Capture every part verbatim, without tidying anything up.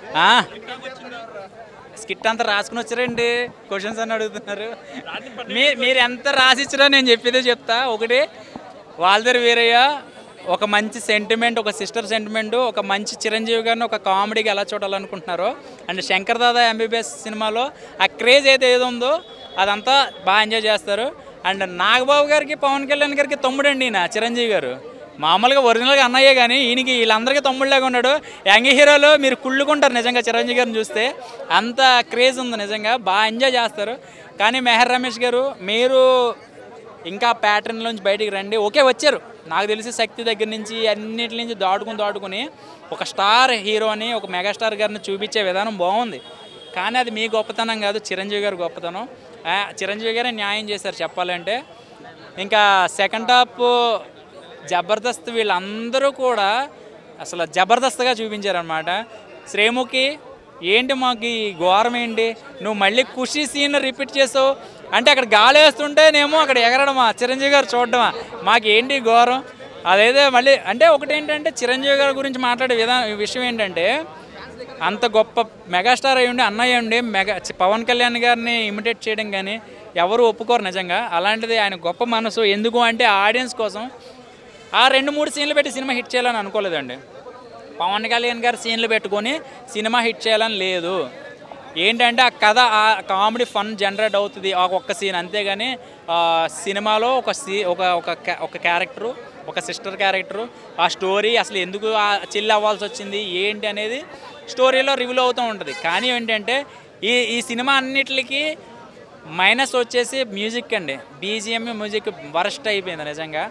Skit అంతా రాసుకుని వచ్చారండి, క్వశ్చన్స్ అని అడుగుతున్నారు. మీ మీరు ఎంత రాసిచ్చారో నేను చెప్పేదే చెప్తా. ఒకటి, వాల్తేరు వీరయ్య ఒక మంచి సెంటిమెంట్, ఒక సిస్టర్ సెంటిమెంట్, ఒక మంచి చిరంజీవి గారిని ఒక కామెడీకి ఎలా చూడాలనుకుంటున్నారో, అండ్ శంకర్ దాదా ఎంబీబీఎస్ సినిమాలో ఆ క్రేజ్ అయితే ఏదో ఉందో అదంతా బాగా ఎంజాయ్ చేస్తారు. అండ్ నాగబాబు గారికి పవన్ కళ్యాణ్ గారికి తమ్ముడండి ఈయన చిరంజీవి గారు. మామూలుగా ఒరిజినల్గా అన్నయ్యే కానీ ఈయనకి వీళ్ళందరికీ తమ్ముళ్ళగా ఉన్నాడు. యంగ్ హీరోలు మీరు కుళ్ళుకుంటారు నిజంగా చిరంజీవి గారిని చూస్తే, అంత క్రేజ్ ఉంది నిజంగా, బాగా ఎంజాయ్ చేస్తారు. కానీ మెహర్ రమేష్ గారు మీరు ఇంకా ప్యాటర్న్లోంచి బయటికి రండి. ఓకే వచ్చారు, నాకు తెలిసి శక్తి దగ్గర నుంచి అన్నిటి నుంచి దాటుకుని దాటుకుని ఒక స్టార్ హీరోని, ఒక మెగాస్టార్ గారిని చూపించే విధానం బాగుంది. కానీ అది మీ గొప్పతనం కాదు, చిరంజీవి గారి గొప్పతనం. చిరంజీవి గారే న్యాయం చేశారు చెప్పాలంటే. ఇంకా సెకండ్ హాఫ్ జబర్దస్త్ వీళ్ళందరూ కూడా అసలు జబర్దస్త్గా చూపించారనమాట. శ్రీముఖి ఏంటి మాకు ఈ ఘోరం ఏంటి, నువ్వు మళ్ళీ ఖుషి సీన్ రిపీట్ చేసావు అంటే అక్కడ గాలి వేస్తుంటేనేమో అక్కడ ఎగరడమా, చిరంజీవి గారు చూడడమా, మాకు ఏంటి ఘోరం. అదైతే మళ్ళీ అంటే ఒకటి ఏంటంటే చిరంజీవి గారి గురించి మాట్లాడే విధానం విషయం ఏంటంటే, అంత గొప్ప మెగాస్టార్ అయ్యి ఉండి అన్నయ్య ఉండి మెగా పవన్ కళ్యాణ్ గారిని ఇమిటేట్ చేయడం కానీ ఎవరు ఒప్పుకోరు నిజంగా. అలాంటిది ఆయన గొప్ప మనసు. ఎందుకు అంటే ఆడియన్స్ కోసం ఆ రెండు మూడు సీన్లు పెట్టి సినిమా హిట్ చేయాలని అనుకోలేదండి. పవన్ కళ్యాణ్ గారు సీన్లు పెట్టుకొని సినిమా హిట్ చేయాలని లేదు. ఏంటంటే ఆ కథ, ఆ కామెడీ ఫన్ జనరేట్ అవుతుంది ఆ ఒక్క సీన్, అంతేగాని సినిమాలో ఒక సీ ఒక ఒక క్యారెక్టరు, ఒక సిస్టర్ క్యారెక్టరు, ఆ స్టోరీ అసలు ఎందుకు ఆ చిల్లు అవ్వాల్సి వచ్చింది ఏంటి అనేది స్టోరీలో రివీల్ అవుతూ ఉంటుంది. కానీ ఏంటంటే ఈ ఈ సినిమా అన్నిటికీ మైనస్ వచ్చేసి మ్యూజిక్ అండి. బీజిఎం మ్యూజిక్ వరస్ట్ అయిపోయింది నిజంగా.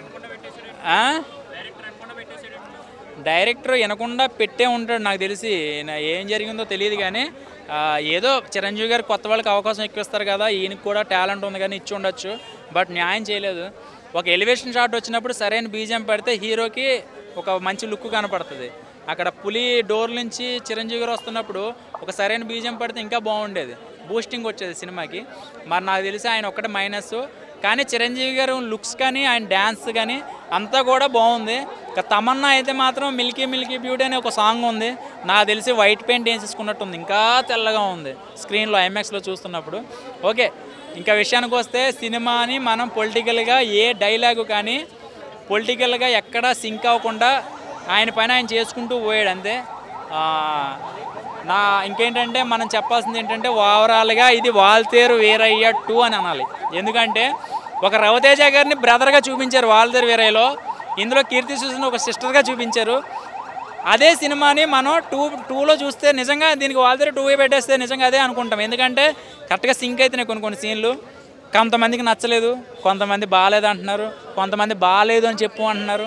డైరెక్టర్ వినకుండా పెట్టే ఉంటాడు నాకు తెలిసి, ఏం జరిగిందో తెలియదు. కానీ ఏదో చిరంజీవి గారు కొత్త వాళ్ళకి అవకాశం ఎక్కువ ఇస్తారు కదా, ఈయనకి కూడా టాలెంట్ ఉంది కానీ ఇచ్చి ఉండొచ్చు, బట్ న్యాయం చేయలేదు. ఒక ఎలివేషన్ షాట్ వచ్చినప్పుడు సరైన బీజిఎం పడితే హీరోకి ఒక మంచి లుక్ కనపడుతుంది. అక్కడ పులి డోర్ నుంచి చిరంజీవి గారు వస్తున్నప్పుడు ఒక సరైన బీజిఎం పడితే ఇంకా బాగుండేది, బూస్టింగ్ వచ్చేది సినిమాకి. మరి నాకు తెలిసి ఆయన ఒక్కటే మైనస్. కానీ చిరంజీవి గారు లుక్స్ కానీ ఆయన డ్యాన్స్ కానీ అంతా కూడా బాగుంది. ఇక తమన్నా అయితే మాత్రం మిల్కీ మిల్కీ బ్యూటీ అనే ఒక సాంగ్ ఉంది, నాకు తెలిసి వైట్ పెయింట్ వేసేసుకున్నట్టుంది, ఇంకా తెల్లగా ఉంది స్క్రీన్లో ఐమాక్స్లో చూస్తున్నప్పుడు. ఓకే, ఇంకా విషయానికి వస్తే సినిమాని మనం పొలిటికల్గా ఏ డైలాగు కానీ పొలిటికల్గా ఎక్కడా సింక్ అవ్వకుండా ఆయన పైన ఆయన చేసుకుంటూ పోయాడు అంతే. నా ఇంకేంటంటే మనం చెప్పాల్సింది ఏంటంటే ఓవరాల్గా ఇది వాల్తేరు వీరయ్య టూ అని అనాలి. ఎందుకంటే ఒక రవితేజ గారిని బ్రదర్గా చూపించారు వాల్తేరు వీరయ్యలో, ఇందులో కీర్తి సురేష్ని ఒక సిస్టర్గా చూపించారు. అదే సినిమాని మనం టూ టూలో చూస్తే నిజంగా దీనికి వాల్తేరు టూ పెట్టేస్తే నిజంగా అదే అనుకుంటాం. ఎందుకంటే కరెక్ట్గా సింక్ అవుతున్నాయి కొన్ని కొన్ని సీన్లు. కొంతమందికి నచ్చలేదు, కొంతమంది బాగాలేదు అంటున్నారు, కొంతమంది బాగాలేదు అని చెప్పు అంటున్నారు.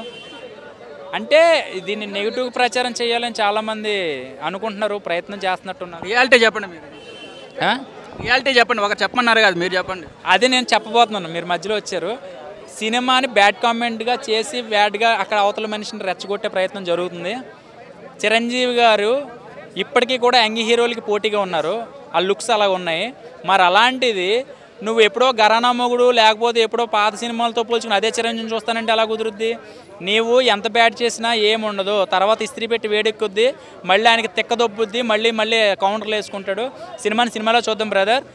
అంటే దీన్ని నెగిటివ్ ప్రచారం చేయాలని చాలామంది అనుకుంటున్నారు, ప్రయత్నం చేస్తున్నట్టున్నారు. రియాలిటీ చెప్పండి మీరు, రియాలిటీ చెప్పండి, ఒక చెప్పమన్నారు కదా మీరు చెప్పండి. అది నేను చెప్పబోతున్నాను, మీరు మధ్యలో వచ్చారు. సినిమాని బ్యాడ్ కామెంట్గా చేసి బ్యాడ్గా అక్కడ అవతల మనిషిని రెచ్చగొట్టే ప్రయత్నం జరుగుతుంది. చిరంజీవి గారు ఇప్పటికీ కూడా యంగ్ హీరోలకి పోటీగా ఉన్నారు, ఆ లుక్స్ అలా ఉన్నాయి. మరి అలాంటిది నువ్వు ఎప్పుడో గరానా మొగుడు లేకపోతే ఎప్పుడో పాత సినిమాలతో పోల్చుకుని అదే చిరంజీవిని చూస్తానంటే ఎలా కుదురుద్ది? నీవు ఎంత బ్యాడ్ చేసినా ఏముండదు, తర్వాత ఇస్త్రీ పెట్టి వేడెక్కుద్ది, మళ్ళీ ఆయనకి తిక్కదొబ్బుద్ది, మళ్ళీ మళ్ళీ కౌంటర్లు వేసుకుంటాడు. సినిమాని సినిమాలో చూద్దాం బ్రదర్.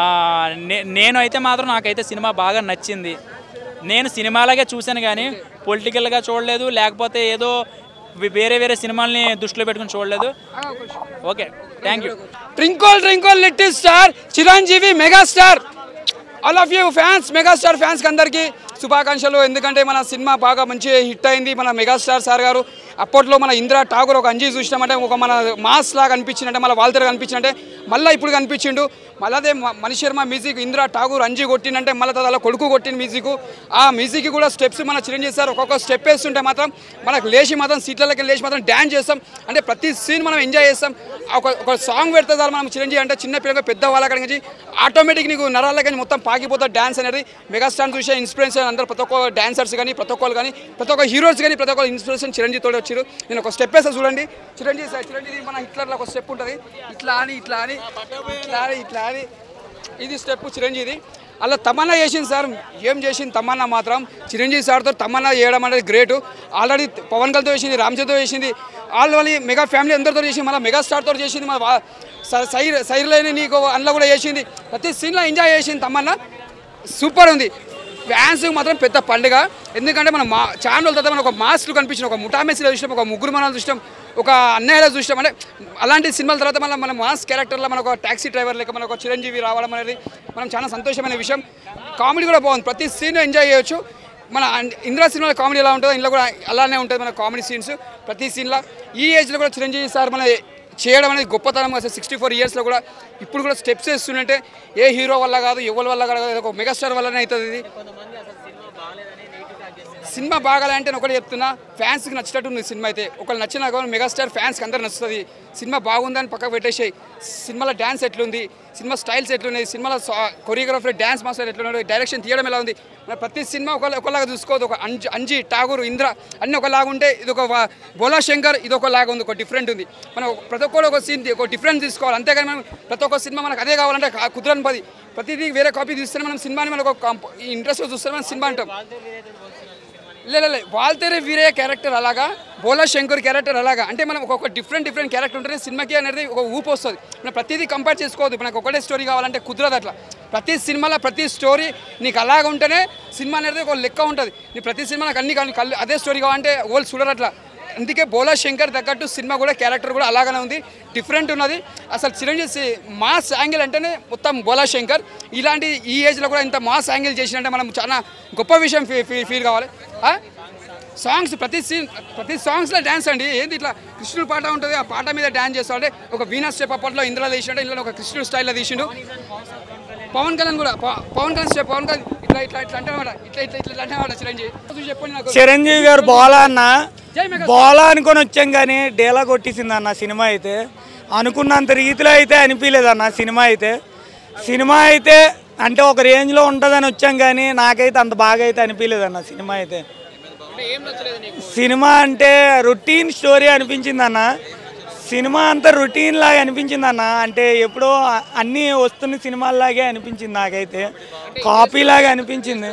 నేను అయితే మాత్రం నాకైతే సినిమా బాగా నచ్చింది. నేను సినిమాలాగే చూశాను కానీ పొలిటికల్గా చూడలేదు, లేకపోతే ఏదో వేరే వేరే సినిమాల్ని దృష్టిలో పెట్టుకుని చూడలేదు. Okay, thank you. Twinkle twinkle little star Chiranjeevi megastar. All of you fans, megastar ఫ్యాన్స్కి అందరికీ శుభాకాంక్షలు. ఎందుకంటే మన సినిమా బాగా మంచి హిట్ అయింది. మన మెగాస్టార్ సార్ గారు అప్పట్లో మన ఇందిరా ఠాగూర్ ఒక అంజీ చూసినామంటే ఒక మన మాస్ లాగా అనిపించిందంటే, మళ్ళీ వాల్తేరు కనిపించిందంటే మళ్ళీ ఇప్పుడు కనిపించిండు. మళ్ళీ అదే మణి శర్మ మ్యూజిక్ ఇందిరా ఠాగూర్ అంజీ కొట్టిందంటే మళ్ళీ అలా కొడుకు కొట్టిన మ్యూజిక్. ఆ మ్యూజిక్ కూడా స్టెప్స్ మన చిరంజీవి సార్ ఒక్కొక్క స్టెప్ వేస్తుంటే మాత్రం మనకు లేచి మాత్రం సీట్లకి లేచి మాత్రం డ్యాన్స్ చేస్తాం. అంటే ప్రతి సీన్ మనం ఎంజాయ్ చేస్తాం. ఒక ఒక సాంగ్ పెడితే చాలు మనం చిరంజీవి అంటే చిన్న పిల్లగా పెద్ద వాళ్ళకి నుంచి ఆటోమేటిక్ నీకు నరాలకి మొత్తం పాకిపోతుంది డ్యాన్స్ అనేది. మెగాస్టార్ చూసే ఇన్స్పిరేషన్ అందరూ ప్రతి ఒక్క డాన్సర్స్ కానీ ప్రతి ఒక్కరు కానీ ప్రతి ఒక్క హీరోస్ కానీ ప్రతి ఒక్క ఇన్స్పిరేషన్ చిరంజీవి తోటి వచ్చారు. నేను ఒక స్టెప్ వేస్తా చూడండి. చిరంజీవి సార్ చిరంజీవి మన హిట్లర్లో ఒక స్టెప్ ఉంటుంది, ఇట్లా అని ఇట్లా అని ఇట్లా అని ఇట్లా అని ఇది స్టెప్ చిరంజీవి. అలా తమన్నా చేసింది సార్, ఏం చేసింది తమన్నా మాత్రం. చిరంజీవి సార్తో తమన్నా చేయడం అనేది గ్రేట్. ఆల్రెడీ పవన్ కళ్యాణ్తో చేసింది, రామ్ చరణ్తో చేసింది, ఆల్రెడీ మెగా ఫ్యామిలీ అందరితో చేసింది, మళ్ళీ మెగాస్టార్తో చేసింది, మన సైర్ సైర్లేని నీకు అందులో కూడా చేసింది. ప్రతి సీన్లో ఎంజాయ్ చేసింది తమన్నా. సూపర్ ఉంది. ఫ్యాన్స్ మాత్రం పెద్ద పండుగ. ఎందుకంటే మనం మా చాలా రోజుల తర్వాత మనం ఒక మాస్లు కనిపించిన, ఒక ముఠామేసిలో చూసినాం, ఒక ముగ్గురు మనలు చూసినాం, ఒక అన్నయ్యలో చూసినాం. అంటే అలాంటి సినిమాల తర్వాత మనం మన మాస్ క్యారెక్టర్లో మన ఒక ట్యాక్సీ డ్రైవర్ లేక మన ఒక చిరంజీవి రావడం అనేది మనం చాలా సంతోషమైన విషయం. కామెడీ కూడా బాగుంది, ప్రతి సీన్ ఎంజాయ్ చేయొచ్చు. మన ఇంద్రా సినిమాలో కామెడీ ఎలా ఉంటుందో ఇందులో కూడా అలానే ఉంటుంది మన కామెడీ సీన్స్ ప్రతి సీన్లో. ఈ ఏజ్లో కూడా చిరంజీవి సార్ మన చేయడం అనేది గొప్పతనం. అసలు సిక్స్టీ ఫోర్ ఇయర్స్లో కూడా ఇప్పుడు కూడా స్టెప్స్ వేస్తుంటే ఏ హీరో వల్ల కాదు, ఎవరి వల్ల కాదు, ఒక మెగాస్టార్ వల్లనే అవుతుంది. ఇది సినిమా బాగాలంటే నేను ఒకటి చెప్తున్నా, ఫ్యాన్స్కి నచ్చినట్టు ఉంది సినిమా. అయితే ఒకళ్ళు నచ్చిన మెగాస్టార్ ఫ్యాన్స్కి అందరు నచ్చుతుంది. సినిమా బాగుందని పక్కకు పెట్టేసాయి. సినిమాలో డ్యాన్స్ ఎట్లుంది, సినిమా స్టైల్స్ ఎట్లున్నాయి, సినిమాలో కొరియోగ్రాఫర్ డ్యాన్స్ మాస్టర్ ఎట్లున్నాడు, డైరెక్షన్ తీయడం ఎలా ఉంది. ప్రతి సినిమా ఒక ఒకలాగా చూసుకోవద్దు. ఒక అంజి అంజి ఠాగూర్, ఇంద్ర అన్నీ ఒకలాగా ఉంటే ఇది ఒక బోలా శంకర్ ఇది ఒకలాగా ఉంది, ఒక డిఫరెంట్ ఉంది. మనం ప్రతి ఒక్కరు ఒక సీన్ ఒక డిఫరెంట్ తీసుకోవాలి. అంతేగాని మనం ప్రతి ఒక్క సినిమా మనకు అదే కావాలంటే కుదరని పది ప్రతిదీ వేరే కాపీ తీస్తేనే మనం సినిమాని మనకు ఒక ఇంట్రెస్ట్ చూస్తే మనం సినిమా అంటాం. లేదు వాల్తేరే వీరయ్య క్యారెక్టర్ అలాగా, బోలా శంకర్ క్యారెక్టర్ అలాగా. అంటే మనం ఒక్కొక్క డిఫరెంట్ డిఫరెంట్ క్యారెక్టర్ ఉంటేనే సినిమాకి అనేది ఒక ఊపు వస్తుంది. మనం ప్రతిదీ కంపేర్ చేసుకోవద్దు. మనకు ఒకటే స్టోరీ కావాలంటే కుదరదు. అట్లా ప్రతి సినిమాలో ప్రతి స్టోరీ నీకు అలాగ ఉంటేనే సినిమా అనేది ఒక లెక్క ఉంటుంది. నీ ప్రతి సినిమా నాకు అన్ని కళ్ళు అదే స్టోరీ కావాలంటే వాళ్ళు చూడరు అట్లా. అందుకే బోలా శంకర్ తగ్గట్టు సినిమా కూడా క్యారెక్టర్ కూడా అలాగనే ఉంది, డిఫరెంట్ ఉన్నది. అసలు చిరంజీవి మాస్ యాంగిల్ అంటేనే మొత్తం బోలా శంకర్. ఇలాంటి ఈ ఏజ్లో కూడా ఇంత మాస్ యాంగిల్ చేసినంటే మనం చాలా గొప్ప విషయం ఫీల్ కావాలి. సాంగ్స్ ప్రతి సీన్ ప్రతి సాంగ్స్లో డ్యాన్స్ అండి. ఏంది ఇట్లా కృష్ణుడు పాట ఉంటుంది, ఆ పాట మీద డ్యాన్స్ చేస్తాడు. ఒక వీనా స్టెప్ అప్పట్లో ఇందులో తీసిండు, ఇందులో ఒక కృష్ణుడు స్టైల్లో తీసిండు. పవన్ కళ్యాణ్ కూడా పవన్ కళ్యాణ్ స్టెప్ పవన్ కళ్యాణ్ ఇట్లా ఇట్లా ఇట్లా అంటే ఇట్లా ఇట్లా ఇట్లా అంటే చిరంజీవి చెప్పండి నాకు. చిరంజీవి గారు బోలా అన్న బోలా అనుకొని వచ్చాం కానీ డేలా కొట్టేసింది అన్న సినిమా. అయితే అనుకున్నంత రీతిలో అయితే అనిపించలేదు అన్న సినిమా. అయితే సినిమా అయితే అంటే ఒక రేంజ్లో ఉంటుందని వచ్చాం కానీ నాకైతే అంత బాగా అయితే అనిపించలేదు అన్న సినిమా. అయితే సినిమా అంటే రొటీన్ స్టోరీ అనిపించింది అన్న. సినిమా అంతా రొటీన్ లాగా అనిపించింది అన్న. అంటే ఎప్పుడో అన్నీ వస్తున్న సినిమాల్లాగే అనిపించింది నాకైతే, కాపీ లాగా అనిపించింది.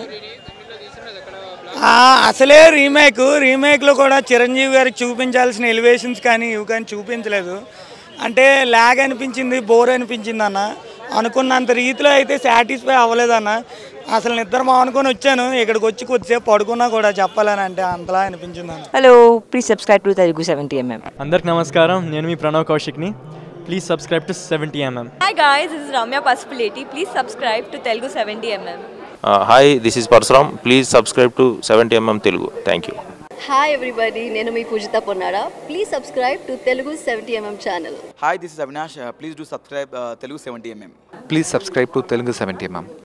అసలే రీమేక్ రీమేక్లో కూడా చిరంజీవి గారికి చూపించాల్సిన ఎలివేషన్స్ కానీ ఇవి కానీ చూపించలేదు. అంటే ల్యాగ్ అనిపించింది, బోర్ అనిపించింది అన్న. అనుకున్నంత రీతిలో అయితే సాటిస్ఫై అవ్వలేదన్న. అసలు నిద్ర మానుకొని వచ్చాను, ఇక్కడికి వచ్చి కొద్దిసేపు పడుకున్నా కూడా చెప్పాలని అంటే అంతలా అనిపించింది అన్న. Hello, please subscribe to Telugu seventy MM. అందరికి నమస్కారం, నేను మీ ప్రణవ్ కౌశిక్ని. Please subscribe to seventy MM. Hi guys, this is Ramya Pasupuleti. Please subscribe to Telugu seventy MM. Hi, this is Parashuram. Please subscribe to seventy MM Telugu. Thank you. Hi everybody, నేను మీ Pujitha Ponnada. Please subscribe to Telugu seventy MM channel. Hi, this is Avinash. Please do subscribe Telugu seventy MM. Please subscribe to Telugu seventy MM.